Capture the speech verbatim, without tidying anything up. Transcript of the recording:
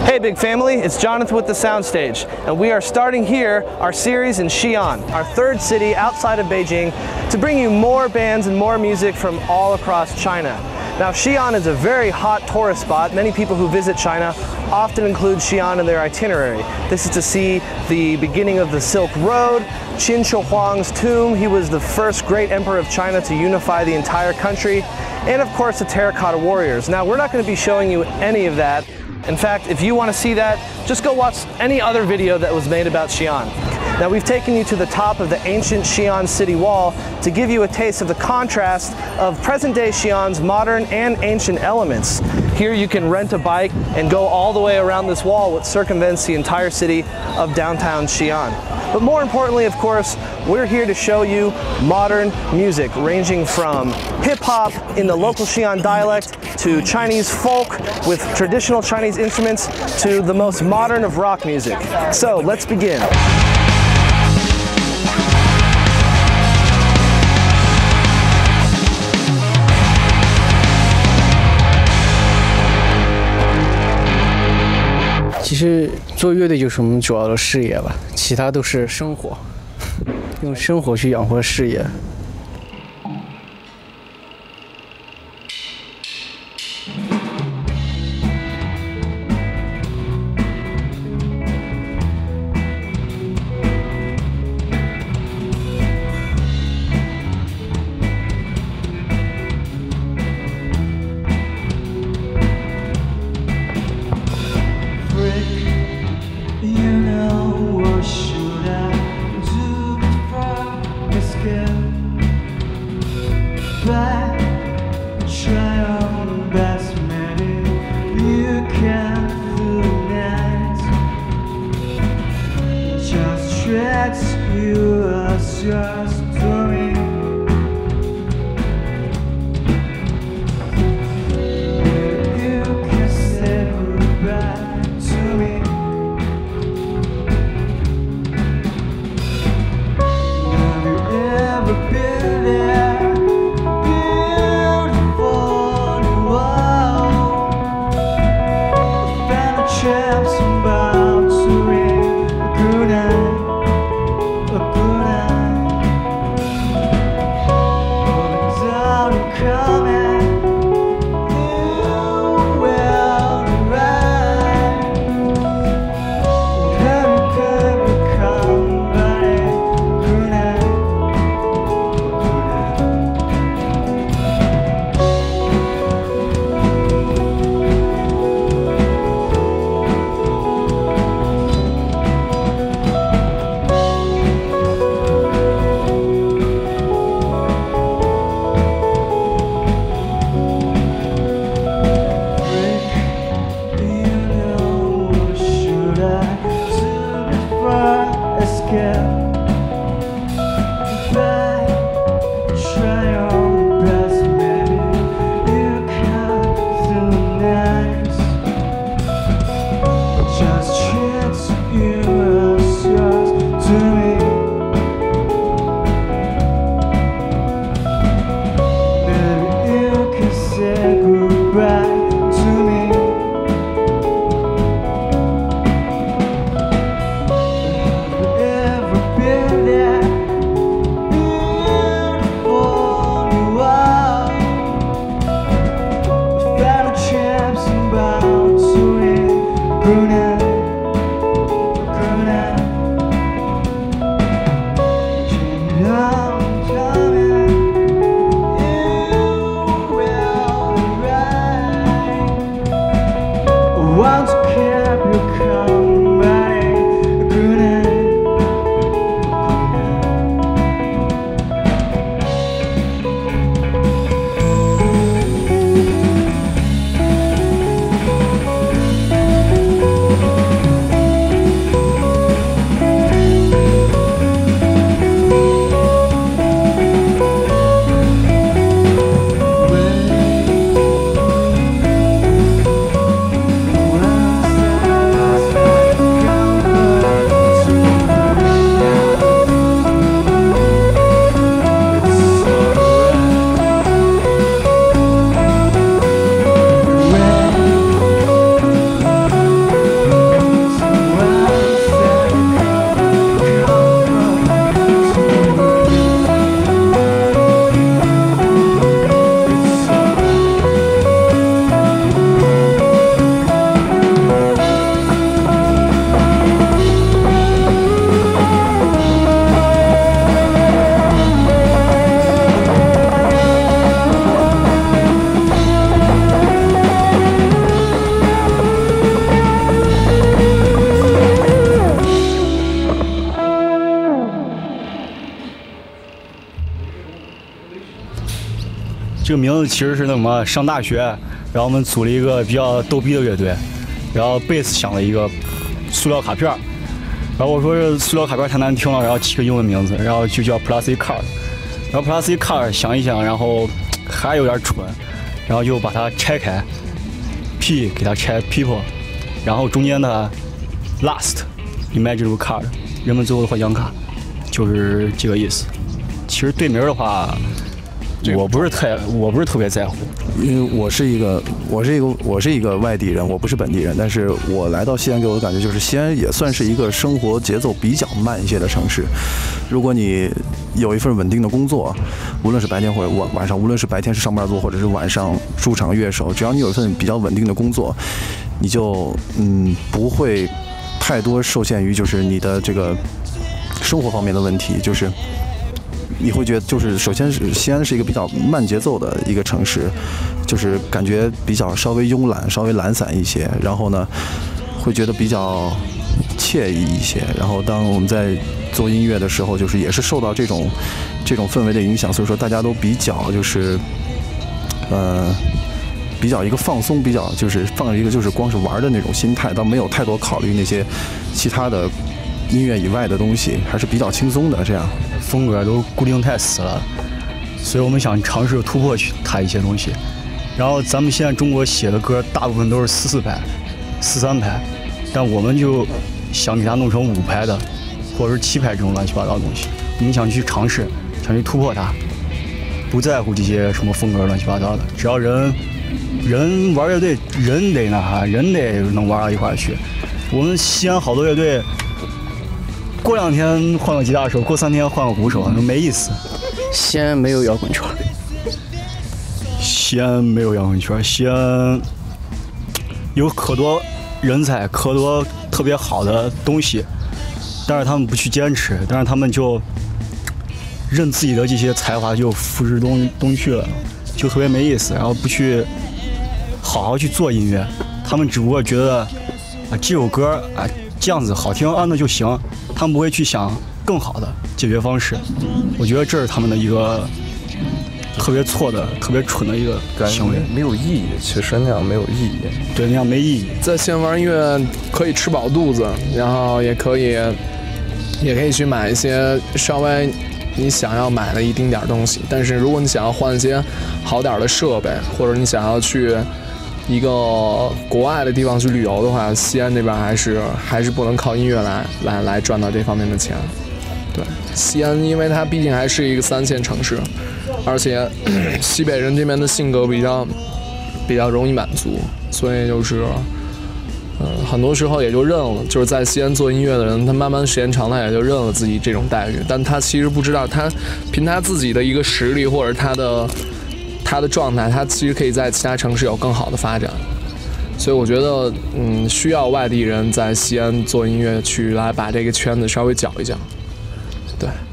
Hey big family, it's Jonathan with the Soundstage, and we are starting here our series in Xi'an, our third city outside of Beijing, to bring you more bands and more music from all across China. Now Xi'an is a very hot tourist spot. Many people who visit China often include Xi'an in their itinerary. This is to see the beginning of the Silk Road, Qin Shi Huang's tomb. He was the first great emperor of China to unify the entire country, and of course the terracotta warriors. Now we're not going to be showing you any of that. In fact, if you want to see that, just go watch any other video that was made about Xi'an. Now we've taken you to the top of the ancient Xi'an city wall to give you a taste of the contrast of present-day Xi'an's modern and ancient elements. Here you can rent a bike and go all the way around this wall, which circumvents the entire city of downtown Xi'an. But more importantly, of course, we're here to show you modern music ranging from hip-hop in the local Xi'an dialect to Chinese folk with traditional Chinese instruments to the most modern of rock music. So let's begin. "其实做乐队就是我们主要的事业吧，其他都是生活，用生活去养活事业。 这个名字其实是那什么，上大学，然后我们组了一个比较逗逼的乐队，然后贝斯想了一个塑料卡片，然后我说这塑料卡片太难听了，然后起个英文名字，然后就叫 PlastiCard， 然后 PlastiCard 想一想，然后还有点蠢，然后就把它拆开 ，P 给它拆 People， 然后中间的 Last Imaginable Card， 人们最后的幻想卡，就是这个意思。其实对名的话，我不是太我不是特别在乎， 因为我是一个我是一个我是一个外地人，我不是本地人，但是我来到西安给我的感觉就是西安也算是一个生活节奏比较慢一些的城市。如果你有一份稳定的工作，无论是白天或者晚晚上，无论是白天是上班族，或者是晚上驻场乐手，只要你有一份比较稳定的工作，你就嗯不会太多受限于就是你的这个生活方面的问题，就是。你会觉得，就是首先是西安是一个比较慢节奏的一个城市，就是感觉比较稍微慵懒、稍微懒散一些，然后呢，会觉得比较惬意一些。然后当我们在做音乐的时候，就是也是受到这种这种氛围的影响，所以说大家都比较就是呃比较一个放松，比较就是放一个就是光是玩的那种心态，倒没有太多考虑那些其他的音乐以外的东西，还是比较轻松的这样。 风格都固定太死了，所以我们想尝试突破去它一些东西。然后咱们现在中国写的歌大部分都是四四拍、四三拍，但我们就想给它弄成五拍的，或者是七拍这种乱七八糟的东西。我们想去尝试，想去突破它，不在乎这些什么风格乱七八糟的，只要人人玩乐队，人得那啥，人得能玩到一块去。我们西安好多乐队。过两天换个吉他手，过三天换个鼓手，没意思。 西安没有摇滚圈。 西安没有摇滚圈，西安有可多人才，可多特别好的东西，但是他们不去坚持，但是他们就任自己的这些才华就付之东东去了，就特别没意思，然后不去好好去做音乐，他们只不过觉得啊这首歌啊这样子好听啊那就行。他们不会去想更好的解决方式，我觉得这是他们的一个特别错的、特别蠢的一个行为， 没有意义。其实那样没有意义， 对，那样没意义。 在西安玩音乐可以吃饱肚子，然后也可以，也可以去买一些稍微你想要买的一丁点东西。但是如果你想要换一些好点的设备，或者你想要去一个国外的地方去旅游的话，西安这边还是还是不能靠音乐来来来赚到这方面的钱。对，西安因为它毕竟还是一个三线城市，而且西北人这边的性格比较比较容易满足，所以就是嗯、呃，很多时候也就认了。就是在西安做音乐的人，他慢慢时间长了也就认了自己这种待遇，但他其实不知道，他凭他自己的一个实力或者他的。他的状态，他其实可以在其他城市有更好的发展，所以我觉得，嗯，需要外地人在西安做音乐，去来把这个圈子稍微搅一搅，对。